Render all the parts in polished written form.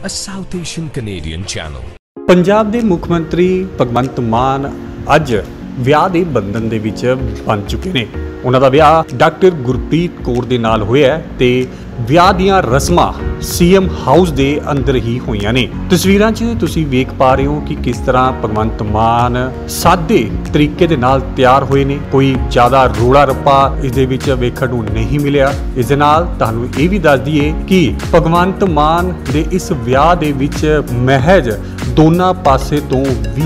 a South Asian Canadian channel. Punjab के मुख्य मंत्री भगवंत मान अज ਵਿਆਹ ਦੇ ਬੰਧਨ ਦੇ ਵਿੱਚ ਬਣ ਚੁੱਕੇ ਨੇ। ਉਹਨਾਂ ਦਾ ਵਿਆਹ ਡਾਕਟਰ ਗੁਰਪ੍ਰੀਤ ਕੌਰ ਦੇ ਨਾਲ ਹੋਇਆ ਤੇ ਵਿਆਹ ਦੀਆਂ ਰਸਮਾਂ ਸੀਐਮ ਹਾਊਸ ਦੇ ਅੰਦਰ ਹੀ ਹੋਈਆਂ ਨੇ। ਤਸਵੀਰਾਂ 'ਚ ਤੁਸੀਂ ਵੇਖ ਪਾ ਰਹੇ ਹੋ ਕਿ ਕਿਸ ਤਰ੍ਹਾਂ ਭਗਵੰਤ ਮਾਨ ਸਾਦੇ ਤਰੀਕੇ ਦੇ ਨਾਲ ਤਿਆਰ ਹੋਏ ਨੇ। ਕੋਈ ਜ਼ਿਆਦਾ ਰੋਲਾ ਰੱਪਾ ਇਸ ਦੇ ਵਿੱਚ ਵੇਖਣ ਨੂੰ ਨਹੀਂ ਮਿਲਿਆ। ਇਸ ਦੇ ਨਾਲ ਤੁਹਾਨੂੰ ਇਹ ਵੀ ਦੱਸ ਦਈਏ ਕਿ ਭਗਵੰਤ ਮਾਨ ਦੇ ਇਸ ਵਿਆਹ ਦੇ ਵਿੱਚ ਮਹਿਜ ਦੋਨਾਂ ਪਾਸੇ ਤੋਂ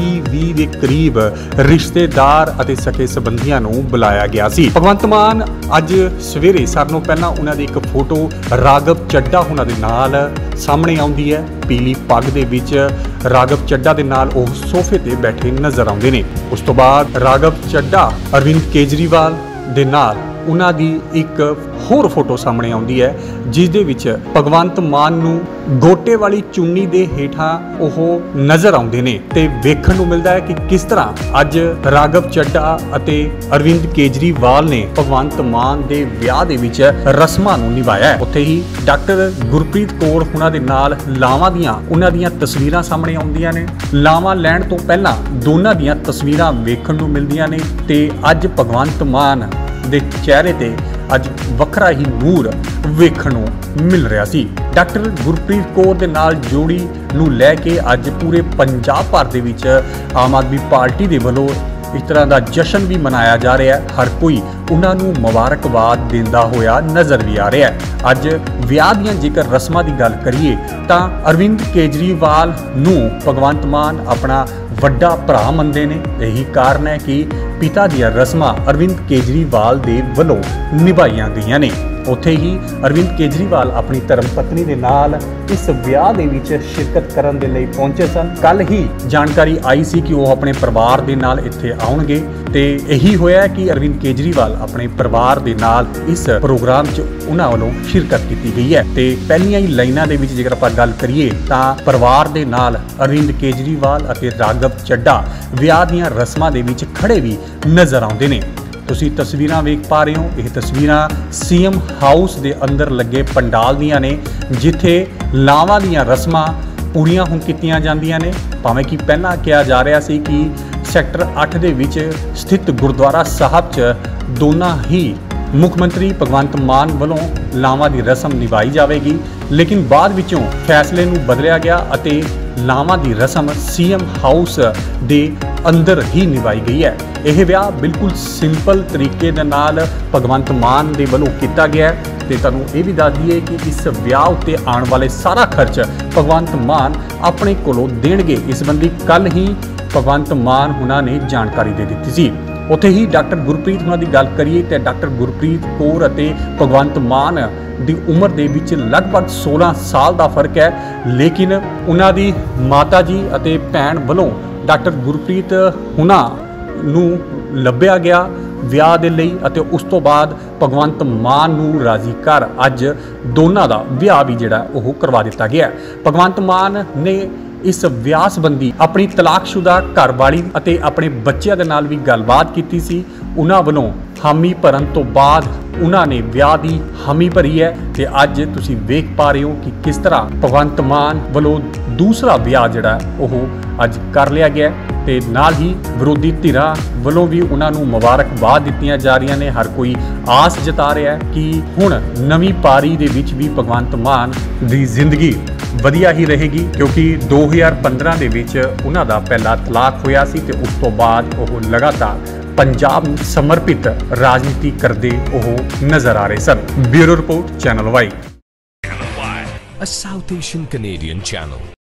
20 ਦੇ ਕਰੀਬ ਰਿਸ਼ਤੇਦਾਰ ਅਤੇ ਸਕੇ ਸੰਬੰਧੀਆਂ ਨੂੰ ਬੁਲਾਇਆ ਗਿਆ ਸੀ। ਭਗਵੰਤ ਮਾਨ ਅੱਜ ਸਵੇਰੇ ਸਾਰਿਆਂ ਨੂੰ ਪਹਿਲਾਂ ਉਹਨਾਂ ਦੀ ਇੱਕ ਫੋਟੋ ਰਾਘਵ ਚੱਡਾ ਉਹਨਾਂ ਦੇ ਨਾਲ ਸਾਹਮਣੇ ਆਉਂਦੀ ਹੈ। ਪੀਲੀ ਪੱਗ ਦੇ ਵਿੱਚ ਰਾਘਵ ਚੱਡਾ ਦੇ ਨਾਲ ਉਹ ਸੋਫੇ ਤੇ ਬੈਠੇ ਨਜ਼ਰ ਆਉਂਦੇ ਨੇ। ਉਸ ਤੋਂ ਬਾਅਦ ਰਾਘਵ ਚੱਡਾ ਅਰਵਿੰਦ ਕੇਜਰੀਵਾਲ ਦੇ ਨਾਲ ਉਹਨਾਂ ਦੀ ਇੱਕ ਹੋਰ ਫੋਟੋ ਸਾਹਮਣੇ ਆਉਂਦੀ ਹੈ ਜਿਸ ਦੇ ਵਿੱਚ ਭਗਵੰਤ ਮਾਨ ਨੂੰ ਗੋਟੇ ਵਾਲੀ ਚੁੰਨੀ ਦੇ ਹੇਠਾਂ ਉਹ ਨਜ਼ਰ ਆਉਂਦੇ ਨੇ ਤੇ ਵੇਖਣ ਨੂੰ ਮਿਲਦਾ ਹੈ ਕਿ ਕਿਸ ਤਰ੍ਹਾਂ ਅੱਜ ਰਾਘਵ ਚੱਡਾ ਅਤੇ ਅਰਵਿੰਦ ਕੇਜਰੀਵਾਲ ਨੇ ਭਗਵੰਤ ਮਾਨ ਦੇ ਵਿਆਹ ਦੇ ਵਿੱਚ ਰਸਮਾਂ ਨੂੰ ਨਿਭਾਇਆ ਹੈ। ਉੱਥੇ ਹੀ ਡਾਕਟਰ ਗੁਰਪ੍ਰੀਤ ਕੌਰ ਉਹਨਾਂ ਦੇ ਨਾਲ ਲਾਵਾਂ ਦੀਆਂ ਉਹਨਾਂ ਦੀਆਂ ਤਸਵੀਰਾਂ ਸਾਹਮਣੇ ਆਉਂਦੀਆਂ ਨੇ। ਲਾਵਾਂ ਲੈਣ ਤੋਂ ਪਹਿਲਾਂ ਦੋਨਾਂ ਦੀਆਂ ਤਸਵੀਰਾਂ ਵੇਖਣ ਨੂੰ ਮਿਲਦੀਆਂ ਨੇ ਤੇ ਅੱਜ ਭਗਵੰਤ ਮਾਨ ਦੇ ਚਿਹਰੇ ਤੇ ਅੱਜ ਵੱਖਰਾ ਹੀ ਨੂਰ ਵੇਖਣ ਨੂੰ ਮਿਲ ਰਿਹਾ ਸੀ। ਡਾਕਟਰ ਗੁਰਪ੍ਰੀਤ ਕੌਰ ਦੇ ਨਾਲ ਜੋੜੀ ਨੂੰ ਲੈ ਕੇ ਅੱਜ ਪੂਰੇ ਪੰਜਾਬ ਭਰ ਦੇ ਵਿੱਚ ਆਮ ਆਦਮੀ ਪਾਰਟੀ ਦੇ ਵੱਲੋਂ ਇਸ ਤਰ੍ਹਾਂ ਦਾ ਜਸ਼ਨ ਵੀ ਮਨਾਇਆ ਜਾ ਰਿਹਾ ਹੈ। ਹਰ ਕੋਈ ਉਹਨਾਂ ਨੂੰ ਮੁਬਾਰਕਬਾਦ ਦਿੰਦਾ ਹੋਇਆ ਨਜ਼ਰ ਵੀ ਆ ਰਿਹਾ ਹੈ। ਅੱਜ ਵਿਆਹ ਦੀਆਂ ਜੇਕਰ ਰਸਮਾਂ ਦੀ ਗੱਲ ਕਰੀਏ ਤਾਂ ਅਰਵਿੰਦ ਕੇਜਰੀਵਾਲ ਨੂੰ ਭਗਵੰਤ ਮਾਨ ਆਪਣਾ ਵੱਡਾ ਭਰਾ ਮੰਨਦੇ ਨੇ। ਇਹੀ ਕਾਰਨ ਹੈ ਕਿ ਪਿਤਾ ਦੀਆਂ ਰਸਮਾਂ ਅਰਵਿੰਦ ਕੇਜਰੀਵਾਲ ਦੇ ਵੱਲੋਂ ਨਿਭਾਈਆਂ ਗਈਆਂ ਨੇ। ਉੱਥੇ ਹੀ ਅਰਵਿੰਦ ਕੇਜਰੀਵਾਲ ਆਪਣੀ ਧਰਮ ਪਤਨੀ ਦੇ ਨਾਲ ਇਸ ਵਿਆਹ ਦੇ ਵਿੱਚ ਸ਼ਿਰਕਤ ਕਰਨ ਦੇ ਲਈ ਪਹੁੰਚੇ ਸਨ। ਕੱਲ ਹੀ ਜਾਣਕਾਰੀ ਆਈ ਸੀ ਕਿ ਉਹ ਆਪਣੇ ਪਰਿਵਾਰ ਦੇ ਨਾਲ ਇੱਥੇ ਆਉਣਗੇ ਤੇ ਇਹੀ ਹੋਇਆ ਕਿ ਅਰਵਿੰਦ ਕੇਜਰੀਵਾਲ ਆਪਣੇ ਪਰਿਵਾਰ ਦੇ ਨਾਲ ਇਸ ਪ੍ਰੋਗਰਾਮ 'ਚ ਉਹਨਾਂ ਵੱਲੋਂ ਸ਼ਿਰਕਤ ਕੀਤੀ ਗਈ ਹੈ ਤੇ ਪਹਿਲੀਆਂ ਹੀ ਲਾਈਨਾਂ ਦੇ ਵਿੱਚ ਜੇਕਰ ਆਪਾਂ ਗੱਲ ਕਰੀਏ ਤਾਂ ਪਰਿਵਾਰ ਦੇ ਨਾਲ ਅਰਵਿੰਦ ਕੇਜਰੀਵਾਲ ਅਤੇ ਰਾਘਵ ਚੱਡਾ ਵਿਆਹ ਦੀਆਂ ਰਸਮਾਂ ਦੇ ਵਿੱਚ ਖੜੇ ਵੀ ਨਜ਼ਰ ਆਉਂਦੇ ਨੇ। ਤੁਸੀਂ ਤਸਵੀਰਾਂ ਵੇਖ ਪਾ ਰਹੇ ਹੋ। ਇਹ ਤਸਵੀਰਾਂ ਸੀਐਮ ਹਾਊਸ ਦੇ ਅੰਦਰ ਲੱਗੇ ਪੰਡਾਲ ਦੀਆਂ ਨੇ ਜਿੱਥੇ ਲਾਵਾਂ ਦੀਆਂ ਰਸਮਾਂ ਪੂਰੀਆਂ ਹੁਣ ਕੀਤੀਆਂ ਜਾਂਦੀਆਂ ਨੇ। ਭਾਵੇਂ ਕਿ ਪਹਿਲਾਂ ਕਿਹਾ ਜਾ ਰਿਹਾ ਸੀ ਕਿ ਸੈਕਟਰ 8 ਦੇ ਵਿੱਚ ਸਥਿਤ ਗੁਰਦੁਆਰਾ ਸਾਹਿਬ 'ਚ ਦੋਨਾਂ ਹੀ ਮੁੱਖ ਮੰਤਰੀ ਭਗਵੰਤ ਮਾਨ ਵੱਲੋਂ ਲਾਵਾਂ ਦੀ ਰਸਮ ਨਿਭਾਈ ਜਾਵੇਗੀ, ਲੇਕਿਨ ਬਾਅਦ ਵਿੱਚੋਂ ਫੈਸਲੇ ਨੂੰ ਬਦਲਿਆ ਗਿਆ ਅਤੇ ਲਾਵਾਂ ਦੀ ਰਸਮ ਸੀਐਮ ਹਾਊਸ ਦੇ ਅੰਦਰ ਹੀ ਨਿਭਾਈ ਗਈ ਹੈ। ਇਹ ਵਿਆਹ ਬਿਲਕੁਲ ਸਿੰਪਲ ਤਰੀਕੇ ਦੇ ਨਾਲ ਭਗਵੰਤ ਮਾਨ ਦੇ ਵੱਲੋਂ ਕੀਤਾ ਗਿਆ ਤੇ ਤੁਹਾਨੂੰ ਇਹ ਵੀ ਦੱਸ ਦਈਏ ਕਿ ਇਸ ਵਿਆਹ ਉੱਤੇ ਆਉਣ ਵਾਲੇ ਸਾਰਾ ਖਰਚ ਭਗਵੰਤ ਮਾਨ ਆਪਣੇ ਕੋਲੋਂ ਦੇਣਗੇ। ਇਸ ਸੰਬੰਧੀ ਕੱਲ ਹੀ ਭਗਵੰਤ ਮਾਨ ਉਹਨਾਂ ਨੇ ਜਾਣਕਾਰੀ ਦੇ ਦਿੱਤੀ ਸੀ। ਉੱਥੇ ਹੀ ਡਾਕਟਰ ਗੁਰਪ੍ਰੀਤ ਉਹਨਾਂ ਦੀ ਗੱਲ ਕਰੀਏ ਤੇ ਡਾਕਟਰ ਗੁਰਪ੍ਰੀਤ ਕੌਰ ਅਤੇ ਭਗਵੰਤ ਮਾਨ ਦੀ ਉਮਰ ਦੇ ਵਿੱਚ ਲਗਭਗ 16 ਸਾਲ ਦਾ ਫਰਕ ਹੈ, ਲੇਕਿਨ ਉਹਨਾਂ ਦੀ ਮਾਤਾ ਜੀ ਅਤੇ ਭੈਣ ਵੱਲੋਂ ਡਾਕਟਰ ਗੁਰਪ੍ਰੀਤ ਉਹਨਾਂ ਨੂੰ ਲੱਭਿਆ ਗਿਆ ਵਿਆਹ ਦੇ ਲਈ ਅਤੇ ਉਸ ਤੋਂ ਬਾਅਦ ਭਗਵੰਤ ਮਾਨ ਨੂੰ ਰਾਜ਼ੀ ਕਰ ਅੱਜ ਦੋਨਾਂ ਦਾ ਵਿਆਹ ਵੀ ਜਿਹੜਾ ਉਹ ਕਰਵਾ ਦਿੱਤਾ ਗਿਆ। ਭਗਵੰਤ ਮਾਨ ਨੇ ਇਸ ਵਿਆਹ ਸੰਬੰਧੀ ਆਪਣੀ ਤਲਾਕਸ਼ੁਦਾ ਘਰਵਾਲੀ ਅਤੇ ਆਪਣੇ ਬੱਚਿਆਂ ਦੇ ਨਾਲ ਵੀ ਗੱਲਬਾਤ ਕੀਤੀ ਸੀ। ਉਹਨਾਂ ਵੱਲੋਂ ਹਾਮੀ ਭਰਨ ਤੋਂ ਬਾਅਦ ਉਹਨਾਂ ਨੇ ਵਿਆਹ ਦੀ ਹਾਮੀ ਭਰੀ ਹੈ ਤੇ ਅੱਜ ਤੁਸੀਂ ਵੇਖ ਪਾ ਰਹੇ ਹੋ ਕਿ ਕਿਸ ਤਰ੍ਹਾਂ ਭਗਵੰਤ ਮਾਨ ਵੱਲੋਂ ਦੂਸਰਾ ਵਿਆਹ ਜਿਹੜਾ ਉਹ ਅੱਜ ਕਰ ਲਿਆ ਗਿਆ ਤੇ ਨਾਲ ਹੀ ਵਿਰੋਧੀ ਧਿਰਾਂ ਵੱਲੋਂ ਵੀ ਉਹਨਾਂ ਨੂੰ ਮੁਬਾਰਕਬਾਦ ਦਿੱਤੀਆਂ ਜਾ ਰਹੀਆਂ ਨੇ। ਹਰ ਕੋਈ ਆਸ ਜਤਾ ਰਿਹਾ ਹੈ ਕਿ ਹੁਣ ਨਵੀਂ ਪਾਰੀ ਦੇ ਵਿੱਚ ਵੀ ਭਗਵੰਤ ਮਾਨ ਦੀ ਜ਼ਿੰਦਗੀ ਵਧੀਆ ਹੀ ਰਹੇਗੀ, ਕਿਉਂਕਿ 2015 ਦੇ ਵਿੱਚ ਉਹਨਾਂ ਦਾ ਪਹਿਲਾ ਤਲਾਕ ਹੋਇਆ ਸੀ ਤੇ ਉਸ ਤੋਂ ਬਾਅਦ ਉਹ ਲਗਾਤਾਰ ਪੰਜਾਬ ਨੂੰ ਸਮਰਪਿਤ ਰਾਜਨੀਤੀ ਕਰਦੇ ਉਹ ਨਜ਼ਰ ਆ ਰਹੇ ਸਨ। Bureau report channel Y, a South Asian Canadian channel.